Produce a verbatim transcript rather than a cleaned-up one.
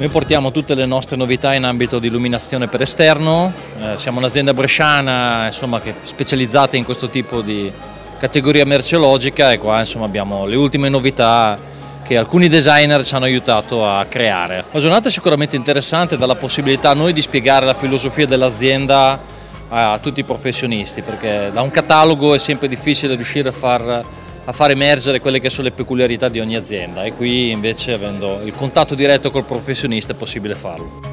Noi portiamo tutte le nostre novità in ambito di illuminazione per esterno, eh, siamo un'azienda bresciana insomma, che è specializzata in questo tipo di categoria merceologica e qua insomma, abbiamo le ultime novità che alcuni designer ci hanno aiutato a creare. La giornata è sicuramente interessante, dà la possibilità a noi di spiegare la filosofia dell'azienda a tutti i professionisti, perché da un catalogo è sempre difficile riuscire a far, a far emergere quelle che sono le peculiarità di ogni azienda e qui invece avendo il contatto diretto col professionista è possibile farlo.